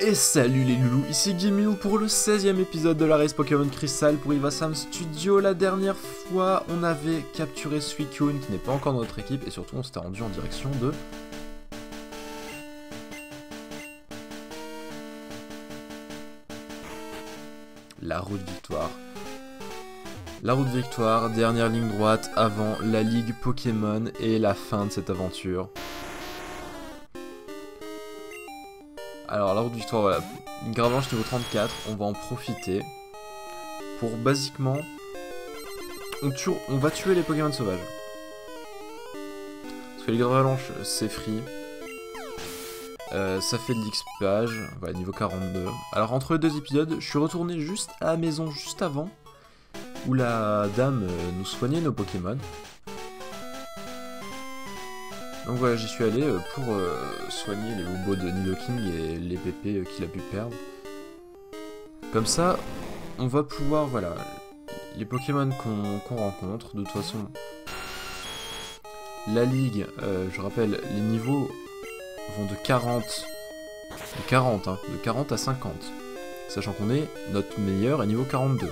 Et salut les loulous, ici Guimil pour le 16e épisode de la race Pokémon Crystal pour Ivasam Studio. La dernière fois, on avait capturé Suicune qui n'est pas encore dans notre équipe et surtout on s'était rendu en direction de... la route victoire. La route victoire, dernière ligne droite avant la ligue Pokémon et la fin de cette aventure. Alors la route victoire, voilà, une Gravelanche niveau 34, on va en profiter pour basiquement, on va tuer les Pokémon sauvages. Parce que les Gravelanches c'est free, ça fait de l'XPage, voilà, niveau 42. Alors entre les deux épisodes, je suis retourné juste à la maison juste avant, où la dame nous soignait nos Pokémon. Donc voilà, j'y suis allé pour soigner les bobos de Nidoking et les pépés qu'il a pu perdre. Comme ça, on va pouvoir, voilà, les Pokémon qu'on rencontre, de toute façon, la ligue, je rappelle, les niveaux vont de 40 à 50, sachant qu'on est notre meilleur à niveau 42.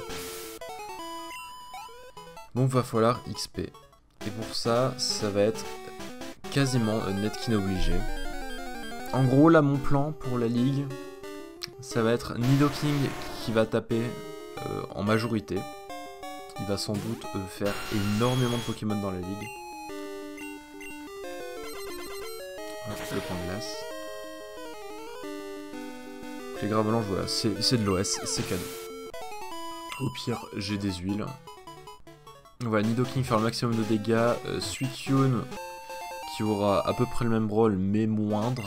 Donc va falloir XP. Et pour ça, ça va être quasiment Netkin obligé. En gros, là, mon plan pour la ligue, ça va être Nidoking qui va taper en majorité. Il va sans doute faire énormément de Pokémon dans la ligue. Hop, le point de glace. Les Gravelanches, voilà, c'est de l'OS, c'est cadeau. Au pire, j'ai des huiles. Voilà, Nidoking faire le maximum de dégâts. Suicune qui aura à peu près le même rôle mais moindre.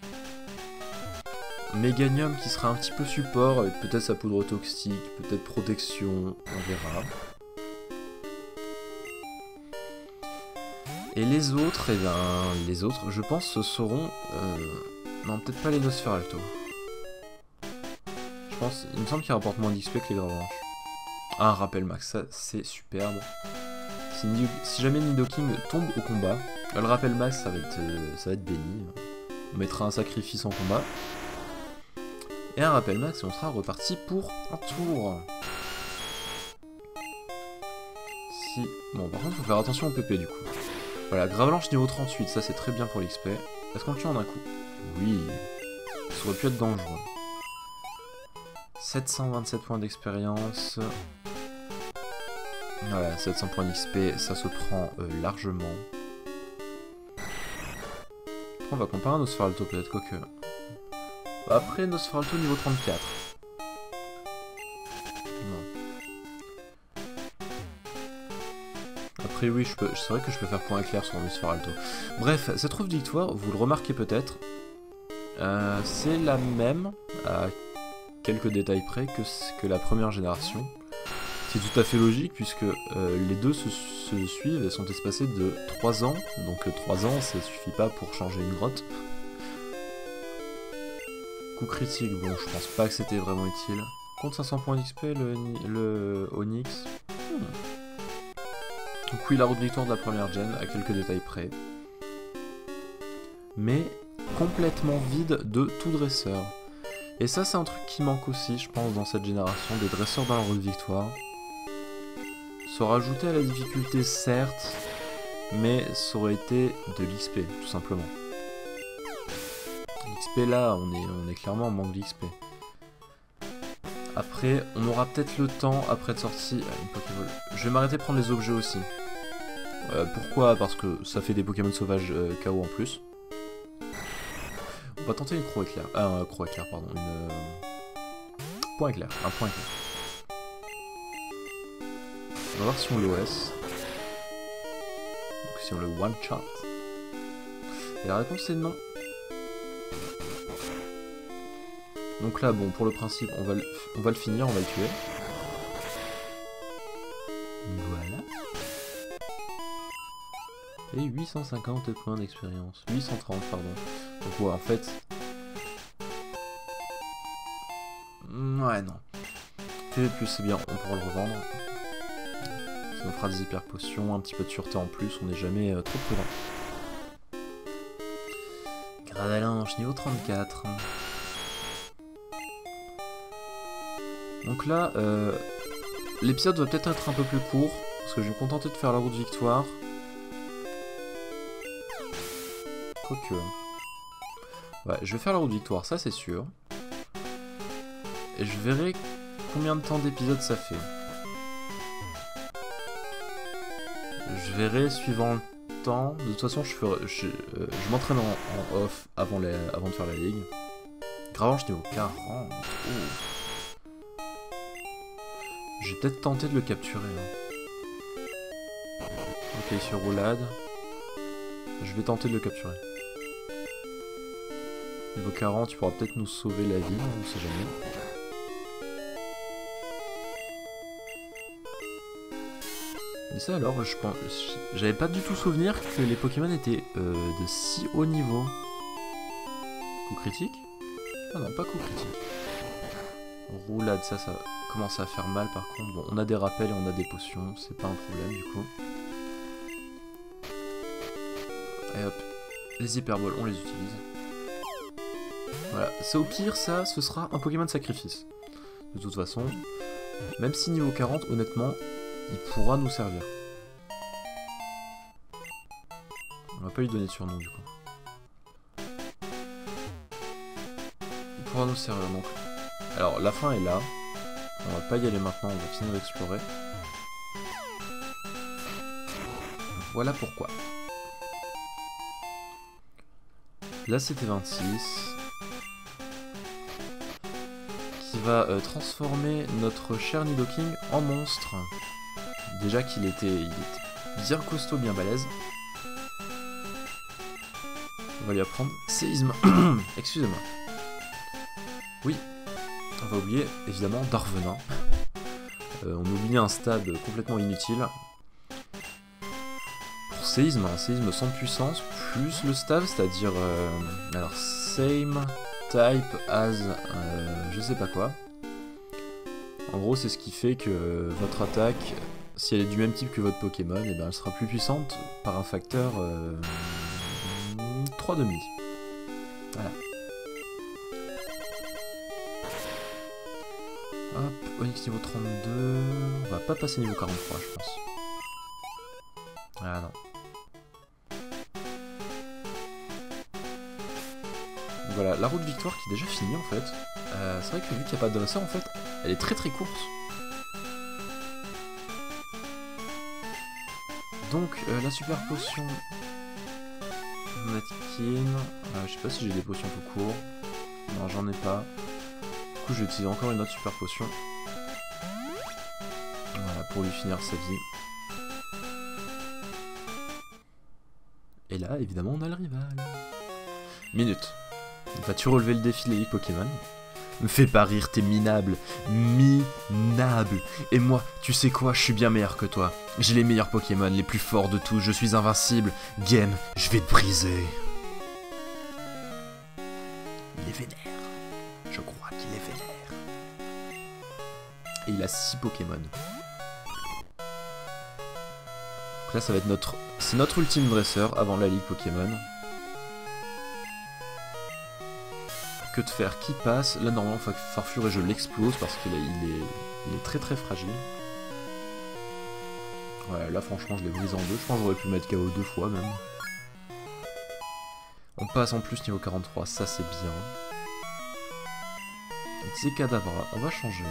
Meganium qui sera un petit peu support avec peut-être sa poudre toxique, peut-être protection, on verra. Et les autres, eh bien, les autres, je pense, ce seront... non, peut-être pas les Nosferalto. Je pense, il me semble qu'il rapporte moins d'XP que les Gravelanches. Ah, un rappel max, ça c'est superbe. Si jamais Nidoking tombe au combat, le rappel max ça va être béni. On mettra un sacrifice en combat. Et un rappel max et on sera reparti pour un tour. Bon, par contre, faut faire attention au PP du coup. Voilà, Gravelanche niveau 38, ça c'est très bien pour l'XP. Est-ce qu'on le tue en un coup? Oui. Ça aurait pu être dangereux. 727 points d'expérience. Voilà, 700 points d'XP, ça se prend largement. On va comparer un Nosferalto peut-être, quoique. Après Nosferalto niveau 34. Non. Après oui, c'est vrai que je peux faire point éclair sur Nosferalto. Bref, cette route victoire, vous le remarquez peut-être, c'est la même, à quelques détails près, que la première génération. C'est tout à fait logique puisque les deux se suivent et sont espacés de 3 ans. Donc 3 ans, ça suffit pas pour changer une grotte. Coup critique, bon, je pense pas que c'était vraiment utile. Compte 500 points d'XP, le Onyx. Donc oui, la route victoire de la première gen, à quelques détails près. Mais complètement vide de tout dresseur. Et ça, c'est un truc qui manque aussi, je pense, dans cette génération, des dresseurs dans la route victoire. Se rajouter à la difficulté, certes, mais ça aurait été de l'XP, tout simplement. L'XP là, on est clairement en manque d'XP. Après, on aura peut-être le temps, après de sortie, une Pokéball. Je vais m'arrêter de prendre les objets aussi. Pourquoi? Parce que ça fait des Pokémon sauvages KO en plus. On va tenter une croix éclair. Un croix éclair, pardon. Point éclair. Un point éclair. On va voir si on l'OS. Donc si on le one shot. Et la réponse est non. Donc là, bon, pour le principe, on va le finir, on va le tuer. Voilà. Et 850 points d'expérience. 830, pardon. Donc ouais, en fait... Ouais, non. PV+, c'est bien, on pourra le revendre. Ça nous fera des hyper potions, un petit peu de sûreté en plus, on n'est jamais trop prudent. Gravelanche niveau 34. Donc là, l'épisode va peut-être être un peu plus court, parce que je vais me contenter de faire la route victoire. Quoique... Ouais, je vais faire la route victoire, ça c'est sûr. Et je verrai combien de temps d'épisode ça fait. Je verrai suivant le temps. De toute façon, je m'entraîne en off avant de faire la ligue. Gravanche niveau 40. Oh. J'ai peut-être tenté de le capturer. Hein. Ok, sur roulade. Je vais tenter de le capturer. Niveau 40, tu pourras peut-être nous sauver la vie, on sait jamais. Et ça alors, j'avais pas du tout souvenir que les Pokémon étaient de si haut niveau. Coup critique? Ah non, pas coup critique. Roulade, ça commence à faire mal par contre. Bon, on a des rappels et on a des potions, c'est pas un problème du coup. Et hop, les hyperboles, on les utilise. Voilà, c'est au pire, ça, ce sera un Pokémon de sacrifice. De toute façon, même si niveau 40, honnêtement, il pourra nous servir. On va pas lui donner de surnom du coup. Il pourra nous servir donc. Alors, la fin est là. On va pas y aller maintenant, on va finir d'explorer. Voilà pourquoi. Là, c'était 26. Qui va transformer notre cher Nidoking en monstre. Déjà qu'il était bien costaud, bien balèze. On va lui apprendre séisme. Excusez-moi. Oui, on va oublier évidemment Darvenin. On oublie un stade complètement inutile. Pour séisme, un séisme sans puissance, plus le stade, c'est-à-dire... alors, same... type as je sais pas quoi. En gros, c'est ce qui fait que votre attaque, si elle est du même type que votre Pokémon, et ben elle sera plus puissante par un facteur 3,5. Voilà. Hop, Onix niveau 32. On va pas passer niveau 43, je pense. Ah non. Voilà, la route victoire qui est déjà finie en fait. C'est vrai que vu qu'il n'y a pas d'adversaire en fait, elle est très très courte. Donc la super potion Natkin, je sais pas si j'ai des potions tout court. Non, j'en ai pas. Du coup je vais utiliser encore une autre super potion. Voilà, pour lui finir sa vie. Et là évidemment on a le rival. Minute. Vas-tu relever le défi de l'élite Pokémon? Me fais pas rire, t'es minable. Minable. Et moi, tu sais quoi, je suis bien meilleur que toi. J'ai les meilleurs Pokémon, les plus forts de tous, je suis invincible. Game, je vais te briser. Il est vénère. Je crois qu'il est vénère. Et il a 6 Pokémon. Donc là, ça va être c'est notre ultime dresseur avant la ligue Pokémon. Que de faire qui passe. Là normalement Farfure je l'explose parce qu'il est très très fragile. Ouais, là franchement je l'ai brisé en deux. Je pense que j'aurais pu mettre KO 2 fois même. On passe en plus niveau 43, ça c'est bien. C'est Kadabra, on va changer.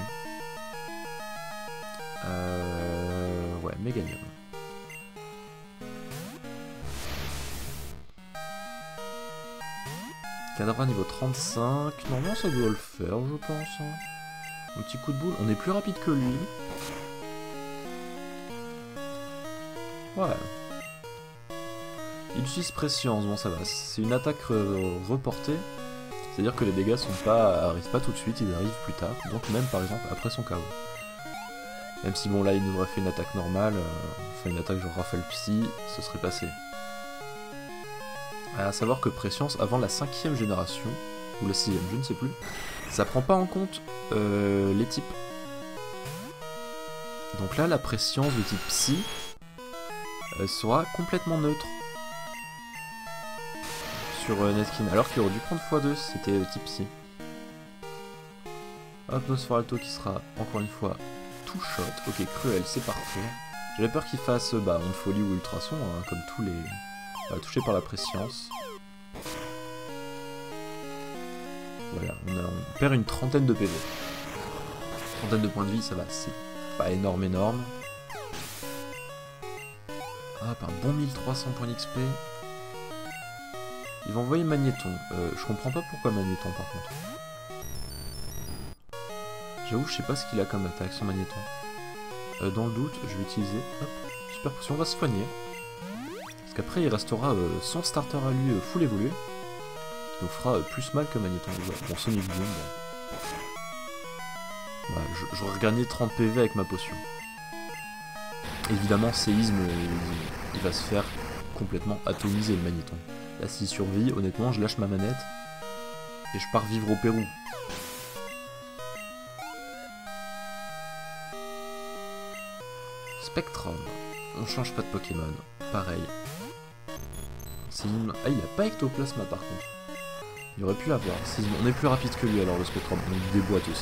Ouais, Meganium. Kadabra niveau 35, normalement ça doit le faire je pense. Hein. Un petit coup de boule, on est plus rapide que lui. Ouais. Il utilise Prescience, bon ça va, c'est une attaque reportée. C'est-à-dire que les dégâts arrivent pas tout de suite, ils arrivent plus tard. Donc même par exemple après son KO. Même si bon là il nous aurait fait une attaque normale, enfin une attaque genre Rafale Psy, ce serait passé. À savoir que Prescience, avant la 5ème génération, ou la 6ème, je ne sais plus, ça prend pas en compte les types. Donc là, la Prescience de type Psy sera complètement neutre sur Netkin, alors qu'il aurait dû prendre x2 si c'était type Psy. Hop, Nosferalto qui sera encore une fois tout shot. Ok, Cruel, c'est parfait. J'avais peur qu'il fasse Onde Folie ou Ultrason, hein, comme tous les... touchés par la préscience. Voilà, on perd une trentaine de PV. Trentaine de points de vie, ça va, c'est pas énorme. Hop, un bon 1300 points d'XP. Il va envoyer Magnéton. Je comprends pas pourquoi Magnéton par contre. J'avoue, je sais pas ce qu'il a comme attaque, son Magnéton. Dans le doute, je vais utiliser... Hop, super potion, on va se soigner. Parce qu'après, il restera son starter à lui full évolué. Qui nous fera plus mal que Magnéton. Bon, Sonic Boom, bon. Voilà, j'aurais regagné 30 PV avec ma potion. Évidemment, séisme, il va se faire complètement atomiser le Magnéton. Là, s'il survit, honnêtement, je lâche ma manette et je pars vivre au Pérou. Spectrum. On change pas de Pokémon. Pareil. Séisme. Ah, il a pas Ectoplasma par contre. Il aurait pu l'avoir. Séisme. On est plus rapide que lui alors, le Spectrum. On il déboîte aussi.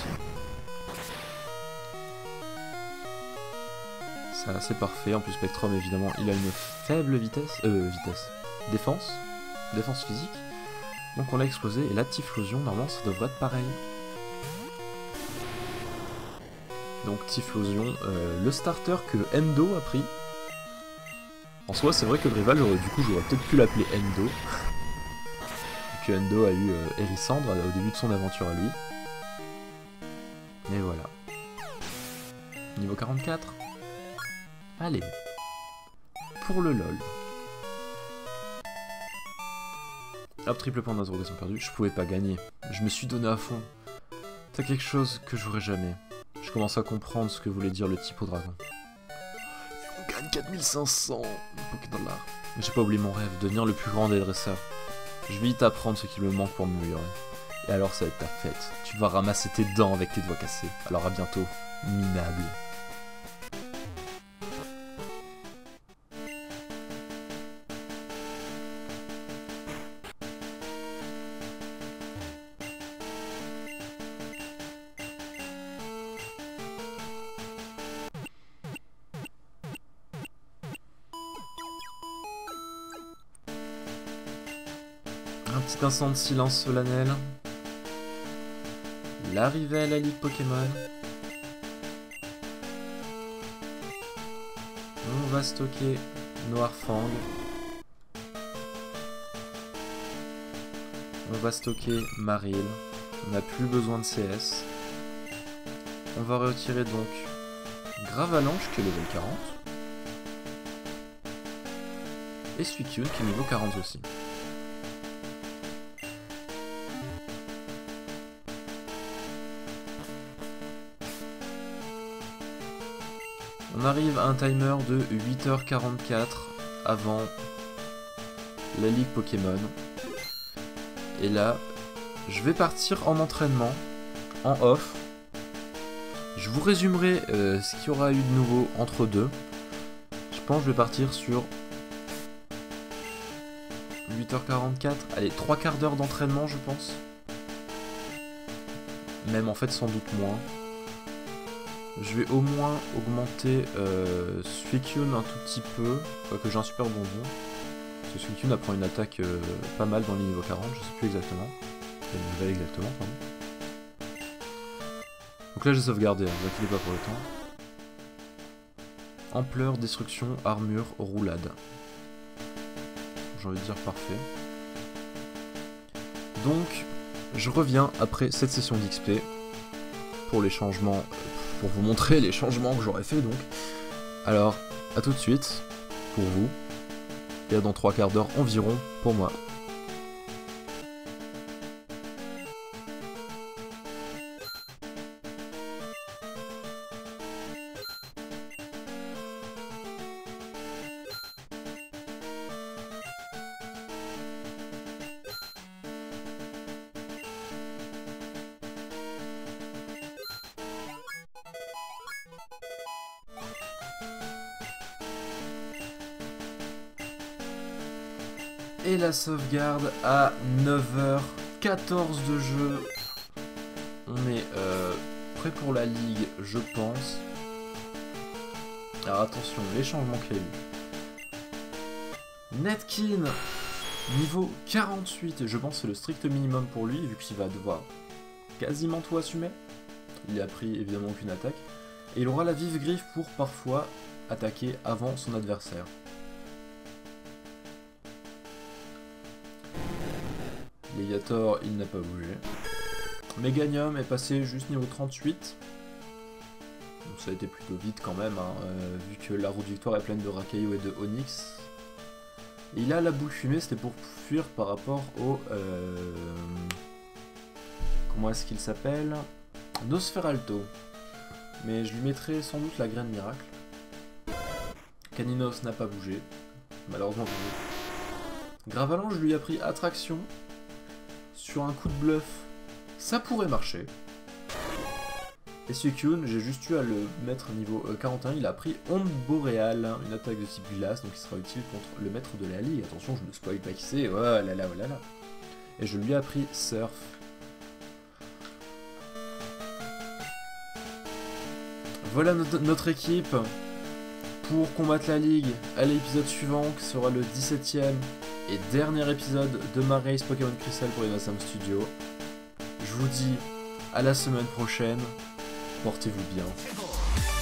Ça, c'est parfait. En plus, Spectrum, évidemment, il a une faible vitesse. Défense. Défense physique. Donc on l'a explosé. Et la Typhlosion, normalement, ça devrait être pareil. Donc Typhlosion, le starter que Endo a pris. En soi, c'est vrai que le rival, du coup, j'aurais peut-être pu l'appeler Endo. Que Endo a eu Hérissandre au début de son aventure à lui. Et voilà. Niveau 44. Allez. Pour le LOL. Hop, triple point d'interrogation perdu. Je pouvais pas gagner. Je me suis donné à fond. C'est quelque chose que j'aurais jamais. Je commence à comprendre ce que voulait dire le type au dragon. On gagne 4500 Pokédollars. Mais j'ai pas oublié mon rêve, devenir le plus grand des dresseurs. Je vais vite apprendre ce qui me manque pour m'améliorer. Et alors ça va être ta fête. Tu vas ramasser tes dents avec tes doigts cassés. Alors à bientôt, minable. Un petit instant de silence solennel. L'arrivée à la Ligue Pokémon. On va stocker Noirfang. On va stocker Marill. On n'a plus besoin de CS. On va retirer donc Gravalanche qui est level 40. Et Suicune qui est niveau 40 aussi. On arrive à un timer de 8h44 avant la Ligue Pokémon. Et là, je vais partir en entraînement, en off. Je vous résumerai ce qu'il y aura eu de nouveau entre deux. Je pense que je vais partir sur 8h44. Allez, 3 quarts d'heure d'entraînement, je pense. Même en fait, sans doute moins. Je vais au moins augmenter Suicune un tout petit peu, quoique j'ai un super bonbon. Parce que Suicune apprend une attaque pas mal dans les niveaux 40, je sais plus exactement. Exactement, pardon. Donc là j'ai sauvegardé, ne vous inquiétez pas pour le temps. Ampleur, destruction, armure, roulade. J'ai envie de dire parfait. Donc, je reviens après cette session d'XP pour les changements... pour vous montrer les changements que j'aurais fait donc. Alors, à tout de suite, pour vous, et à dans 3 quarts d'heure environ pour moi. Et la sauvegarde à 9h14 de jeu. On est prêt pour la ligue, je pense. Alors attention, les changements qu'il y a eu. Netkin, niveau 48, je pense que c'est le strict minimum pour lui, vu qu'il va devoir quasiment tout assumer. Il a pris évidemment aucune attaque. Et il aura la vive griffe pour parfois attaquer avant son adversaire. Légator, il n'a pas bougé. Meganium est passé juste niveau 38. Donc ça a été plutôt vite quand même, hein, vu que la roue de victoire est pleine de Rakaio et de Onyx. Et il a la boule fumée, c'était pour fuir par rapport au... comment est-ce qu'il s'appelle? Nosferalto. Mais je lui mettrai sans doute la graine miracle. Caninos n'a pas bougé. Malheureusement pour lui. Gravalanche lui a pris attraction. Sur un coup de bluff, ça pourrait marcher. Et Suicune, j'ai juste eu à le mettre niveau 41, il a pris Onde Boréale, une attaque de type glace, donc il sera utile contre le maître de la ligue. Attention, je ne spoil pas qui c'est, oh là là, oh là là. Et je lui ai appris Surf. Voilà notre équipe pour combattre la ligue à l'épisode suivant, qui sera le 17ème et dernier épisode de ma race Pokémon Crystal pour Inazam Studio. Je vous dis à la semaine prochaine. Portez-vous bien.